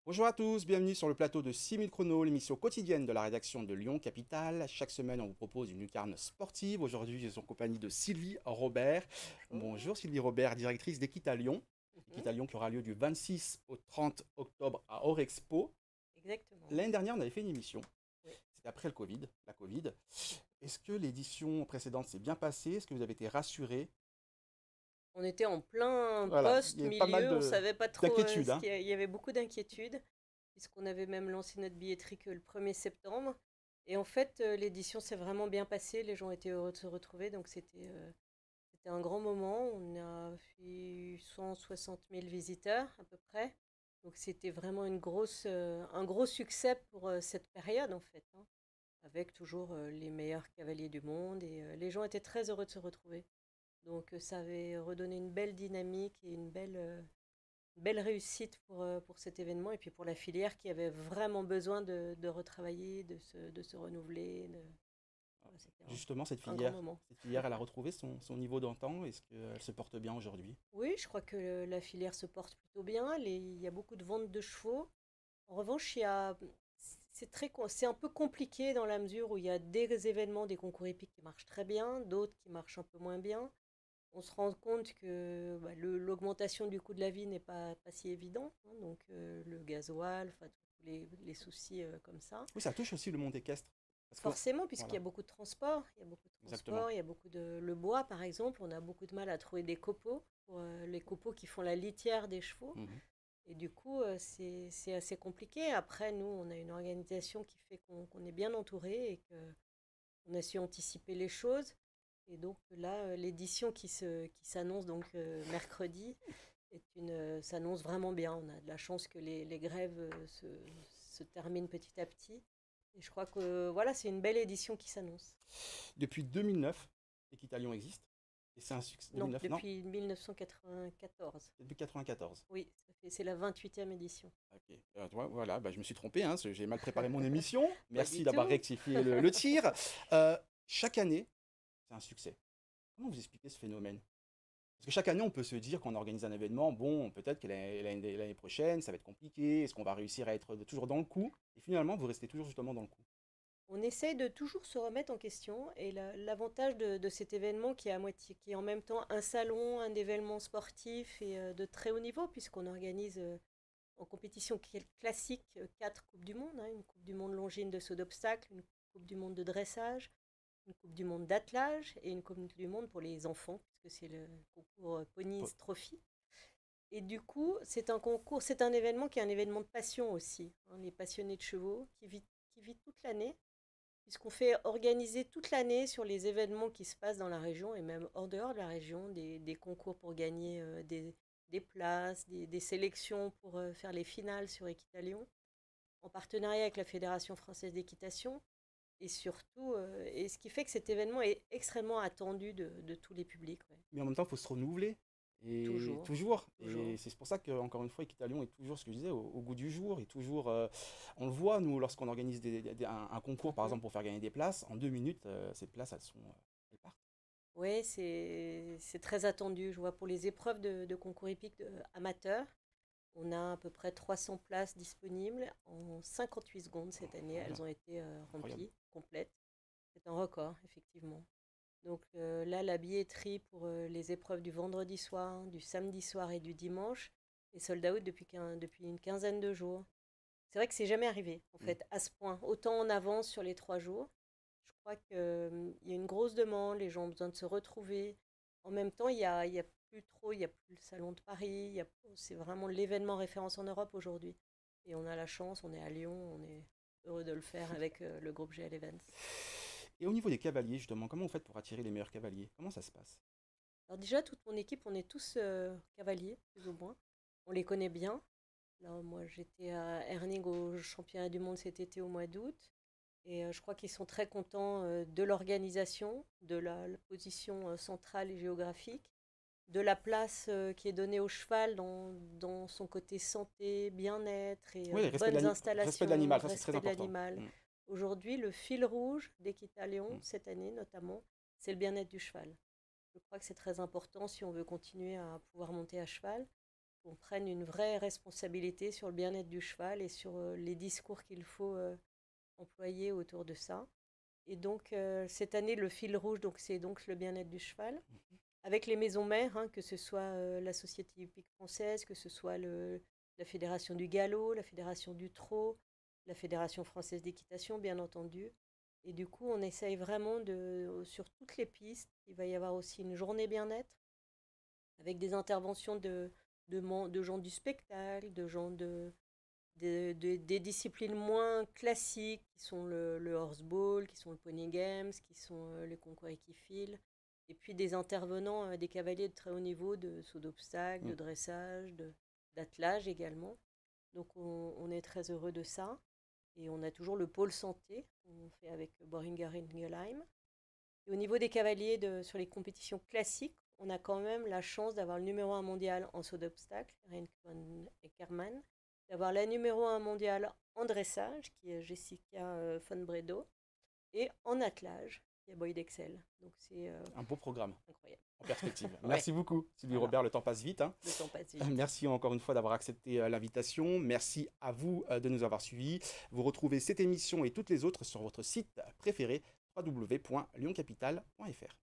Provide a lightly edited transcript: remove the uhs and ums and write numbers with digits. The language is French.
Bonjour à tous, bienvenue sur le plateau de 6000 chrono, l'émission quotidienne de la rédaction de Lyon Capitale. Chaque semaine, on vous propose une lucarne sportive. Aujourd'hui, je suis en compagnie de Sylvie Robert. Bonjour. Bonjour Sylvie Robert, directrice d'Equita Lyon. Mhm. Equita Lyon qui aura lieu du 26 au 30 octobre à Orexpo. Exactement. L'année dernière, on avait fait une émission. Oui. C'était après le Covid, la Covid. Est-ce que l'édition précédente s'est bien passée? Est-ce que vous avez été rassurés? On était en plein Voilà, il y avait pas mal post-milieu, on savait pas trop d'inquiétudes, ce hein. qu'il y il y avait beaucoup d'inquiétudes, puisqu'on avait même lancé notre billetterie que le 1er septembre. Et en fait, l'édition s'est vraiment bien passée, les gens étaient heureux de se retrouver, donc c'était un grand moment. On a fait 160 000 visiteurs à peu près. Donc c'était vraiment un gros succès pour cette période en fait, hein, avec toujours les meilleurs cavaliers du monde et les gens étaient très heureux de se retrouver. Donc ça avait redonné une belle dynamique et belle réussite pour cet événement et puis pour la filière qui avait vraiment besoin de retravailler, de se renouveler. Ouais, c'était Justement, un grand moment. cette filière, elle a retrouvé son niveau d'antan. Est-ce qu'elle se porte bien aujourd'hui? Oui, je crois que la filière se porte plutôt bien. Il y a beaucoup de ventes de chevaux. En revanche, c'est un peu compliqué dans la mesure où il y a des événements, des concours hippiques qui marchent très bien, d'autres qui marchent un peu moins bien. On se rend compte que bah, l'augmentation du coût de la vie n'est pas si évidente, hein, donc le gasoil, enfin tous les soucis comme ça. Oui, ça touche aussi le monde équestre. Parce que, Forcément, puisqu'il y voilà, a beaucoup de transport, il y a beaucoup de exactement. transport, il y a beaucoup de le bois par exemple, on a beaucoup de mal à trouver des copeaux pour les copeaux qui font la litière des chevaux. Mhm. Et du coup, c'est assez compliqué. Après, nous, on a une organisation qui fait qu'on est bien entouré et qu'on a su anticiper les choses. Et donc là, l'édition qui s'annonce donc mercredi s'annonce vraiment bien. On a de la chance que les grèves se terminent petit à petit. Et je crois que voilà, c'est une belle édition qui s'annonce. Depuis 2009, Équitalion existe. Et c'est un succès. Non, 2009, non, depuis 1994. depuis 94. Oui, c'est la 28e édition. Ok. Voilà, bah, je me suis trompé, hein, j'ai mal préparé mon émission. Pas Merci du d'avoir tout. rectifié le tir. Euh, Chaque année, c'est un succès. Comment vous expliquez ce phénomène? Parce que chaque année, on peut se dire qu'on organise un événement, bon, peut-être que l'année prochaine, ça va être compliqué, est-ce qu'on va réussir à être toujours dans le coup? Et finalement, vous restez toujours justement dans le coup. On essaye de toujours se remettre en question et l'avantage de cet événement qui est à moitié, qui est en même temps un salon, un événement sportif et de très haut niveau puisqu'on organise en compétition classique 4 Coupes du Monde, hein, une Coupe du Monde longine de saut d'obstacle, une Coupe du Monde de dressage, une Coupe du Monde d'attelage et une Coupe du Monde pour les enfants puisque c'est le concours Po- Ponies Trophy. Et du coup, c'est un événement qui est un événement de passion aussi, hein, les passionnés de chevaux qui vit toute l'année puisqu'on fait organiser toute l'année sur les événements qui se passent dans la région et même hors dehors de la région, des concours pour gagner des places, des sélections pour faire les finales sur Équitalion, en partenariat avec la Fédération française d'équitation. Et surtout, et ce qui fait que cet événement est extrêmement attendu de tous les publics. Ouais. Mais en même temps, il faut se renouveler. Et Toujours, toujours. toujours. Et c'est pour ça que, encore une fois, Equitalion est toujours ce que je disais, au goût du jour. Et toujours, on le voit, nous, lorsqu'on organise un concours, par Mhm. exemple, pour faire gagner des places, en 2 minutes, ces places, elles partent. Oui, c'est très attendu. Je vois pour les épreuves de concours hippiques amateurs, on a à peu près 300 places disponibles. En 58 secondes cette année, Voilà, elles ont été incroyable. remplies, complètes. C'est un record, effectivement. Donc là, la billetterie pour les épreuves du vendredi soir, du samedi soir et du dimanche est sold out depuis une quinzaine de jours. C'est vrai que c'est jamais arrivé, en Mm. fait, à ce point. Autant en avance sur les 3 jours. Je crois qu'il y a une grosse demande, les gens ont besoin de se retrouver. En même temps, il y a plus trop, il n'y a plus le Salon de Paris. C'est vraiment l'événement référence en Europe aujourd'hui. Et on a la chance, on est à Lyon, on est heureux de le faire avec le groupe GL Events. Et au niveau des cavaliers, justement, comment vous faites pour attirer les meilleurs cavaliers? Comment ça se passe? Alors déjà, toute mon équipe, on est tous cavaliers, plus ou moins. On les connaît bien. Là, moi, j'étais à Herning au championnat du monde cet été au mois d'août. Et je crois qu'ils sont très contents de l'organisation, de la position centrale et géographique, de la place qui est donnée au cheval dans son côté santé, bien-être et Oui, bonnes respect de installations, l'animal, ça c'est très respect de important. l'animal. Mm. Aujourd'hui, le fil rouge d'Équitalion, Mm. cette année notamment, c'est le bien-être du cheval. Je crois que c'est très important si on veut continuer à pouvoir monter à cheval. qu'on prenne une vraie responsabilité sur le bien-être du cheval et sur les discours qu'il faut employer autour de ça. Et donc, cette année, le fil rouge, c'est donc le bien-être du cheval, avec les maisons mères, hein, que ce soit la Société hippique française, que ce soit la Fédération du galop, la Fédération du trot, la Fédération française d'équitation, bien entendu. Et du coup, on essaye vraiment sur toutes les pistes. Il va y avoir aussi une journée bien-être, avec des interventions de gens du spectacle, de gens des disciplines moins classiques, qui sont le horseball, qui sont le pony games, qui sont les concours équiphiles, et puis des intervenants, des cavaliers de très haut niveau, de saut d'obstacles, de dressage, d'attelage également. Donc on est très heureux de ça. Et on a toujours le pôle santé, qu'on fait avec Boehringer Ingelheim. Et au niveau des cavaliers sur les compétitions classiques, on a quand même la chance d'avoir le numéro 1 mondial en saut d'obstacle, Renke von Eckermann, d'avoir la numéro 1 mondiale en dressage, qui est Jessica von Bredow, et en attelage, qui est Boyd Excel. Donc c'est Un beau programme. Incroyable. En perspective. Ouais. Merci beaucoup, Sylvie Voilà. Robert. Le temps passe vite. Hein. Le temps passe vite. Merci encore une fois d'avoir accepté l'invitation. Merci à vous de nous avoir suivis. Vous retrouvez cette émission et toutes les autres sur votre site préféré www.lioncapital.fr.